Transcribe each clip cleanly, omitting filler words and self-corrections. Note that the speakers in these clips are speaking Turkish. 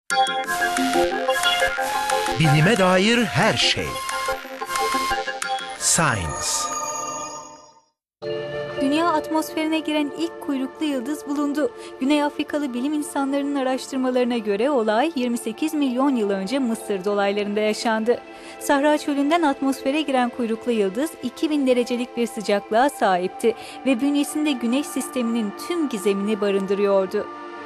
Bilime dair her şey. Science. Dünya atmosferine giren ilk kuyruklu yıldız bulundu. Güney Afrikalı bilim insanlarının araştırmalarına göre olay 28 milyon yıl önce Mısır dolaylarında yaşandı. Sahra çölünden atmosfere giren kuyruklu yıldız 2000 derecelik bir sıcaklığa sahipti ve bünyesinde Güneş sisteminin tüm gizemini barındırıyordu.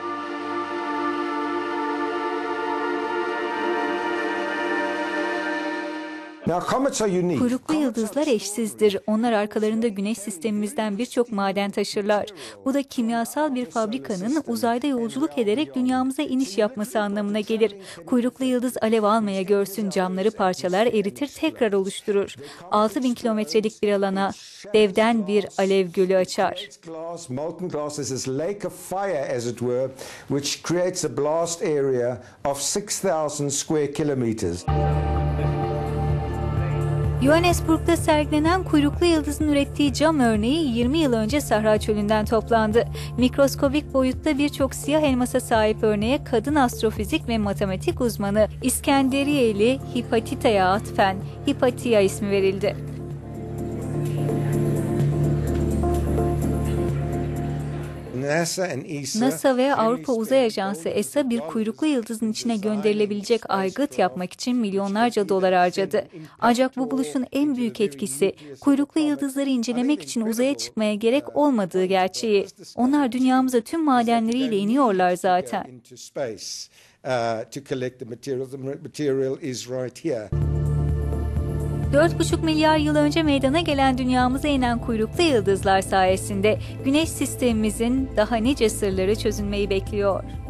Kuyruklu yıldızlar eşsizdir. Onlar arkalarında Güneş sistemimizden birçok maden taşırlar. Bu da kimyasal bir fabrikanın uzayda yolculuk ederek dünyamıza iniş yapması anlamına gelir. Kuyruklu yıldız alev almaya görsün, camları parçalar, eritir, tekrar oluşturur. 6000 kilometrelik bir alana devden bir alev gölü açar. Johannesburg'da sergilenen kuyruklu yıldızın ürettiği cam örneği 20 yıl önce Sahra çölünden toplandı. Mikroskobik boyutta birçok siyah elmasa sahip örneğe kadın astrofizik ve matematik uzmanı İskenderiyeli Hipatita'ya atfen Hipatia ismi verildi. NASA ve Avrupa Uzay Ajansı ESA bir kuyruklu yıldızın içine gönderilebilecek aygıt yapmak için milyonlarca dolar harcadı. Ancak bu buluşun en büyük etkisi kuyruklu yıldızları incelemek için uzaya çıkmaya gerek olmadığı gerçeği. Onlar dünyamıza tüm madenleriyle iniyorlar zaten. 4,5 milyar yıl önce meydana gelen dünyamıza inen kuyruklu yıldızlar sayesinde Güneş sistemimizin daha nice sırları çözülmeyi bekliyor.